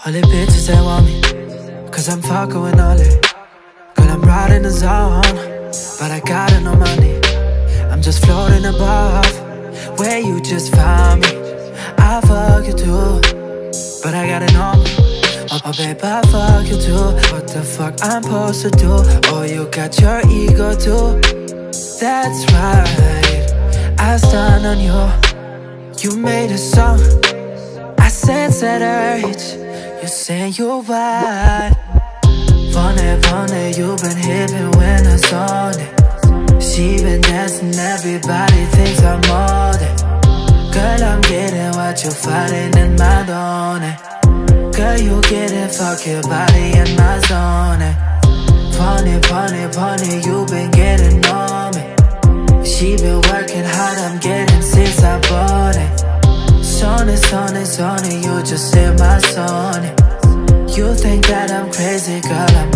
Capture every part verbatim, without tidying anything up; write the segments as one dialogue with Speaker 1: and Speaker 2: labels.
Speaker 1: All the bitches they want me, cause I'm fucking with all it. Girl, I'm right in the zone, but I got no money. I'm just floating above, where you just found me. I fuck you too, but I gotta know me. Oh, oh babe, I fuck you too. What the fuck I'm supposed to do? Oh, you got your ego too. That's right, I stand on you. You made a song, I sense that urge. You say you're wild. Phony, phony, you've been hipping when I saw it. She been dancing, everybody thinks I'm more than. Girl, I'm getting what you're fighting in my zone. Girl, you get it, fuck your body in my zone. Phony, phony, phony, you been getting on me. She been working hard, I'm getting since I bought it. Sony, Sony, Sony, you just in my zone. You think that I'm crazy, girl, I'm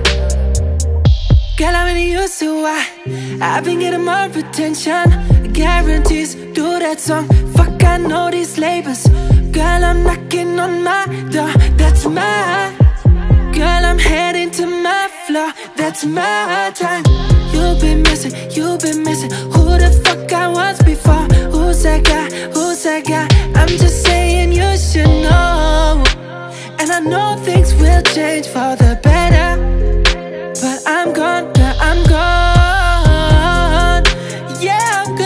Speaker 1: Girl, I'm really used to why I've been getting more attention. Guarantees, do that song. Fuck, I know these labels. Girl, I'm knocking on my door, that's my Girl, I'm heading to my floor, that's my time. You've been missing, you've been missing. Who the fuck I was before? Who's that guy, who's that guy? I'm just saying you should know. And I know things will change for the better, but I'm gone, yeah, I'm gone. Yeah, I'm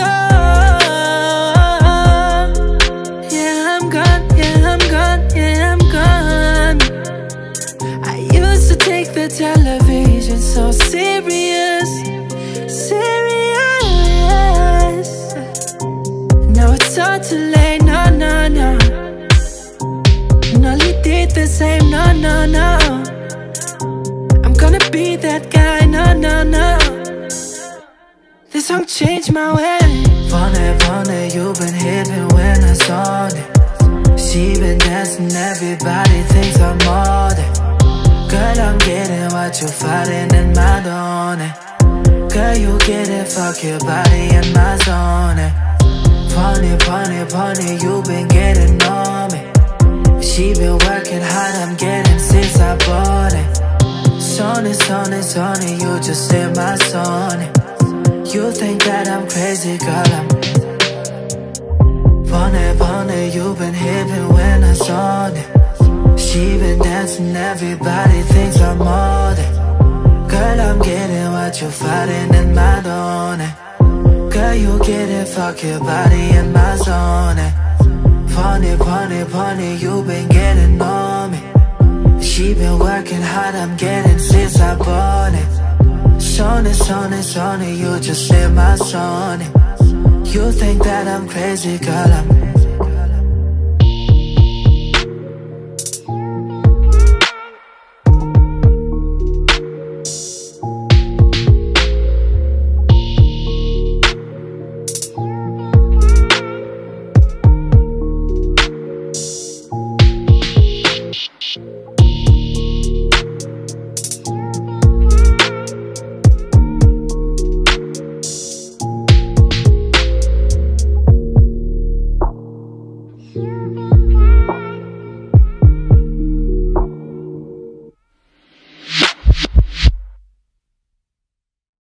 Speaker 1: gone. Yeah, I'm gone, yeah, I'm gone, yeah, I'm gone. I used to take the television so serious, serious. Now it's all too late, no, no, no. Nolly did the same, no, no, no. I'm gonna be that guy, no, no, no. This song changed my way. Phony, phony, you've been hipping when I saw it. She been dancing, everybody thinks I'm more than. Girl, I'm getting what you're fighting in my zone. Girl, you get it, fuck your body in my zone. Phony, phony, phony, you've been getting on me. She been working hard, I'm getting since I bought it. Sony, Sony, Sony, you just in my zone. You think that I'm crazy, girl, I'm Phony, phony, you been hipping when I saw it. She been dancing, everybody thinks I'm more than. Girl, I'm getting what you're fighting in my zone. Girl, you get it, fuck your body in my zone. Phony, phony, phony, you been getting on me. She been working hard, I'm getting since I bought it. Sony, Sony, Sony, you just in my zone. You think that I'm crazy, girl, I'm